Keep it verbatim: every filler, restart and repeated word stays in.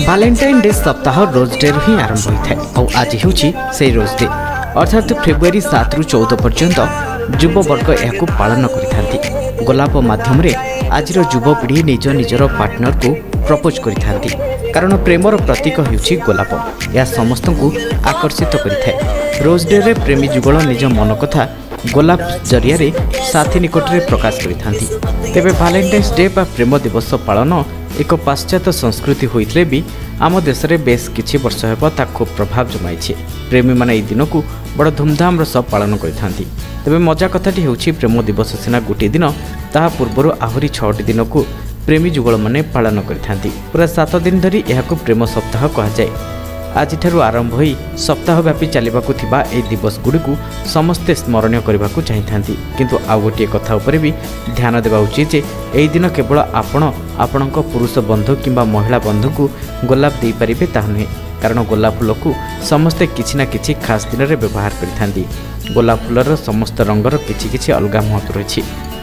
Valentine day सप्ताह rose day ही आरंभ होता है और आज हूँ से रोज डे अर्थात फेब्रुआरी सात रु चौदह पर्यंत युववर्ग यह पालन करि गोलाप माध्यम आज युवपीढ़ी निज निजर पार्टनर को प्रपोज करि कारण प्रेमर प्रतीक होउछि गोलाप यह समस्त को आकर्षित करिଥାଏ। रोज डे रे प्रेमी जुगल निज मन कथा गोलाप जरिया रे साथी निकट में प्रकाश करिथांती। तेबे वैलेंटाइन्स डे बा प्रेम दिवस पालन एक पाश्चात्य संस्कृति होइतले भी आम देश में बेस किछि वर्ष हेब ता खूब प्रभाव जमाइछि। प्रेमी माने एई दिन को बड़ धूमधाम सह पालन करिथांती। तेबे मजा कथाटी हेउछि प्रेम दिवस सिना गोटे दिन ताहा पूर्व आहरी छटी दिन को प्रेमी जुगल माने पालन करिथांती। पूरा सात दिन धरी यहाको प्रेम सप्ताह कहा जाए। आज आरंभ हो सप्ताहव्यापी चलवाकू थिबा ए दिवस गुड़िकु समस्ते स्मरणीय करने को चाहिए। किंतु आउ गोटे कथा उपर भी ध्यान देवा उचित जे एई दिन केवल आपण आपणक पुरुष बंधु किंबा महिला बंधु को गोलाप दे पारिबे ता नुहे, कारण गोलाप फूल को समस्ते किछि ना किछि खास दिन रे व्यवहार करिथांती। गोलाप फूलर समस्त रंगर किछि किछि अलगा महत्व रही।